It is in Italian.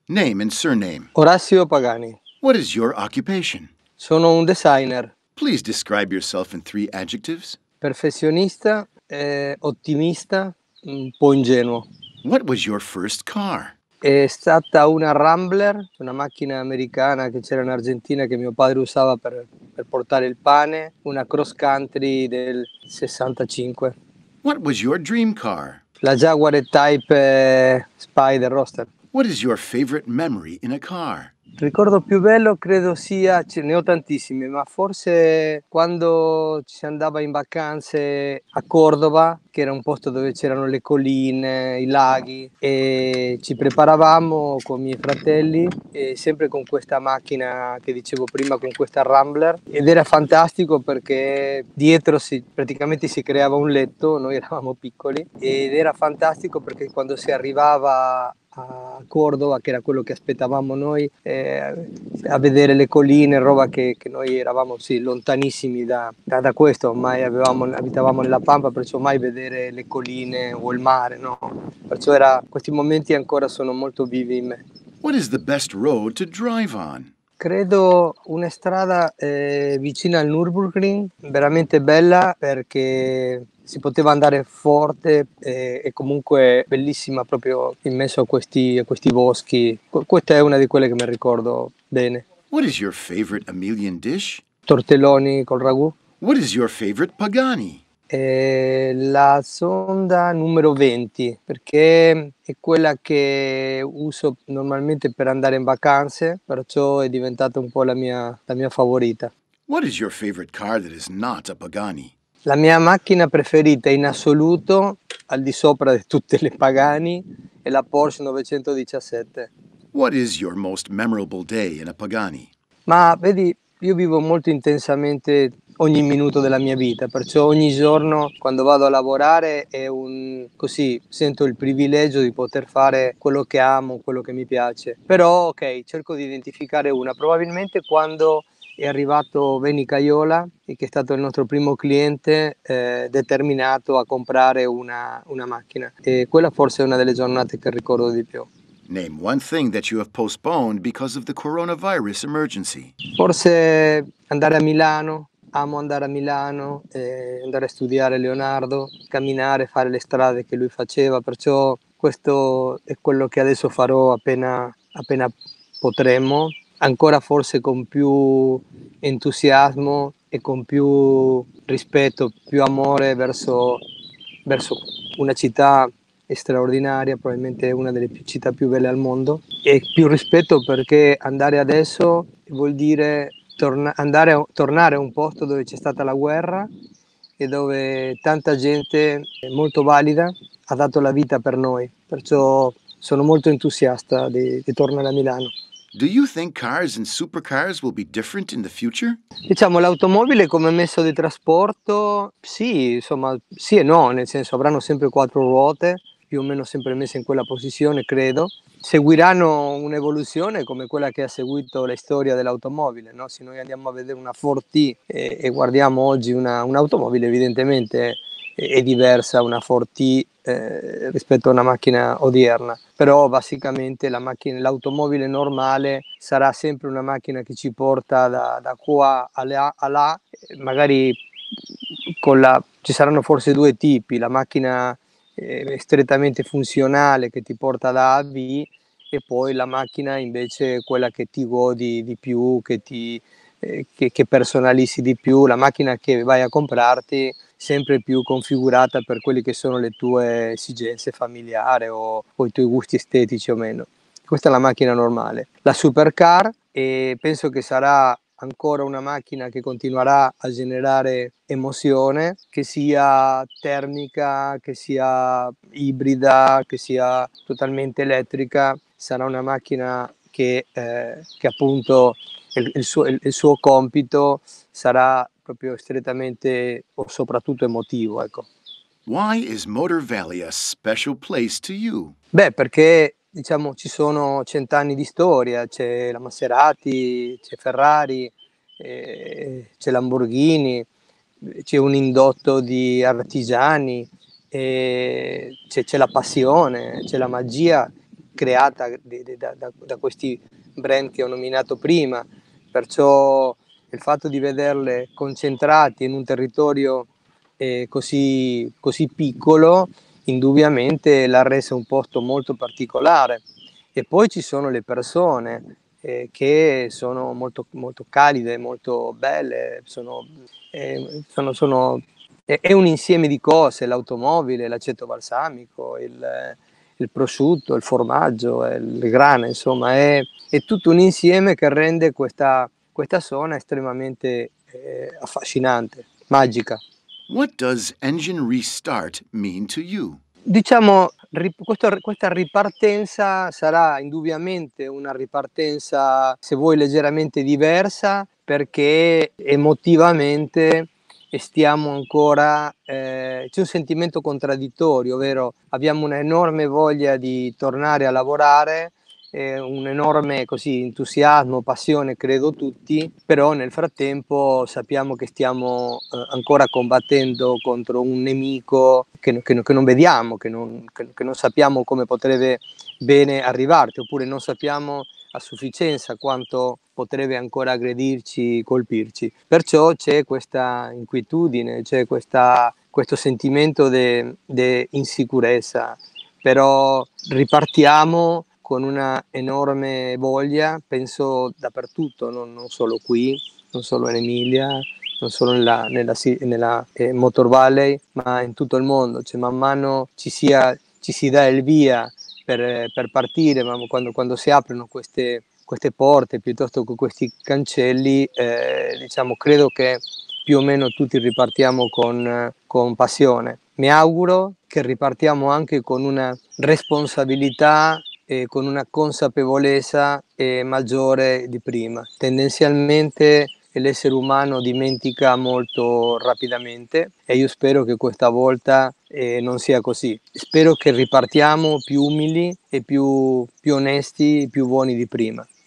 Name and surname. Orazio Pagani. What is your occupation? Sono un designer, Please describe yourself in 3 adjectives. perfezionista, ottimista, un po' ingenuo. What was your first car? È stata una Rambler, una macchina americana che c'era in Argentina che mio padre usava per portare il pane, una cross country del 65. What was your dream car? La Jaguar E-Type Spider Roadster. What is your favorite memory in a car? Il ricordo più bello credo sia, ce ne ho tantissimi, ma forse quando si andava in vacanze a Cordova, che era un posto dove c'erano le colline, i laghi, e ci preparavamo con i miei fratelli, e sempre con questa macchina che dicevo prima, con questa Rambler, ed era fantastico perché dietro praticamente si creava un letto, noi eravamo piccoli, ed era fantastico perché quando si arrivava a Cordova, che era quello che aspettavamo noi, a vedere le colline, roba che noi eravamo sì, lontanissimi da questo, ormai abitavamo nella Pampa, perciò mai vedere le colline o il mare, no? Perciò questi momenti ancora sono molto vivi in me. What is the best road to drive on? Credo una strada vicina al Nürburgring, veramente bella perché si poteva andare forte e comunque bellissima proprio in mezzo a questi boschi. Questa è una di quelle che mi ricordo bene. What is your favorite Emilian dish? Tortelloni col ragù. What is your favorite Pagani? La sonda numero 20 perché è quella che uso normalmente per andare in vacanze, perciò è diventata un po' la mia favorita. What is your favorite car that is not a Pagani? La mia macchina preferita in assoluto, al di sopra di tutte le Pagani, è la Porsche 917. What is your most memorable day in a Pagani? Ma vedi, io vivo molto intensamente ogni minuto della mia vita, perciò ogni giorno quando vado a lavorare così sento il privilegio di poter fare quello che amo, quello che mi piace. Però ok, cerco di identificare una, probabilmente quando è arrivato Benny Caiola, che è stato il nostro primo cliente determinato a comprare una macchina, e quella forse è una delle giornate che ricordo di più. Name one thing that you have postponed because of the coronavirus emergency. Forse andare a Milano, amo andare a Milano, andare a studiare Leonardo, camminare, fare le strade che lui faceva, perciò questo è quello che adesso farò appena potremo, ancora forse con più entusiasmo e con più rispetto, più amore verso una città straordinaria, probabilmente una delle città più belle al mondo, e più rispetto perché andare adesso vuol dire tornare a un posto dove c'è stata la guerra e dove tanta gente molto valida ha dato la vita per noi, perciò sono molto entusiasta di tornare a Milano. Do you think cars and supercars will be different in the future? Diciamo, l'automobile come mezzo di trasporto, sì, insomma, sì e no, nel senso avranno sempre 4 ruote, più o meno sempre messe in quella posizione, credo. Seguiranno un'evoluzione come quella che ha seguito la storia dell'automobile, no? Se noi andiamo a vedere una Ford T e guardiamo oggi un'automobile, evidentemente è diversa una Ford T rispetto a una macchina odierna, però basicamente l'automobile normale sarà sempre una macchina che ci porta da qua a là, magari ci saranno forse 2 tipi, la macchina strettamente funzionale che ti porta da A a B, e poi la macchina invece quella che ti godi di più, che personalizzi di più, la macchina che vai a comprarti sempre più configurata per quelle che sono le tue esigenze familiari o i tuoi gusti estetici o meno. Questa è la macchina normale. La supercar, penso che sarà ancora una macchina che continuerà a generare emozione, che sia termica, che sia ibrida, che sia totalmente elettrica. Sarà una macchina che appunto il suo compito sarà proprio strettamente o soprattutto emotivo, ecco. Why is Motor Valley a special place to you? Beh, perché diciamo ci sono 100 anni di storia, c'è la Maserati, c'è Ferrari, c'è Lamborghini, c'è un indotto di artigiani, c'è la passione, c'è la magia creata da questi brand che ho nominato prima, perciò il fatto di vederle concentrati in un territorio così piccolo indubbiamente l'ha resa un posto molto particolare. E poi ci sono le persone che sono molto, molto calide, molto belle, è un insieme di cose: l'automobile, l'aceto balsamico, il prosciutto, il formaggio, il grana, insomma è tutto un insieme che rende questa zona estremamente affascinante, magica. What does engine restart mean to you? Diciamo, questa ripartenza sarà indubbiamente una ripartenza, se vuoi, leggermente diversa, perché emotivamente stiamo ancora, c'è un sentimento contraddittorio, ovvero abbiamo un'enorme voglia di tornare a lavorare, un enorme così entusiasmo, passione, credo tutti, però nel frattempo sappiamo che stiamo ancora combattendo contro un nemico che non vediamo, che non sappiamo come potrebbe bene arrivarci, oppure non sappiamo a sufficienza quanto potrebbe ancora aggredirci, colpirci. Perciò c'è questa inquietudine, c'è questo sentimento di insicurezza, però ripartiamo con una enorme voglia, penso dappertutto, non solo qui, non solo in Emilia, non solo nella Motor Valley, ma in tutto il mondo. Cioè, man mano ci si dà il via per partire, ma quando si aprono queste porte piuttosto che questi cancelli, diciamo, credo che più o meno tutti ripartiamo con passione. Mi auguro che ripartiamo anche con una responsabilità e con una consapevolezza maggiore di prima. Tendenzialmente l'essere umano dimentica molto rapidamente e io spero che questa volta non sia così. Spero che ripartiamo più umili e più onesti, più buoni di prima.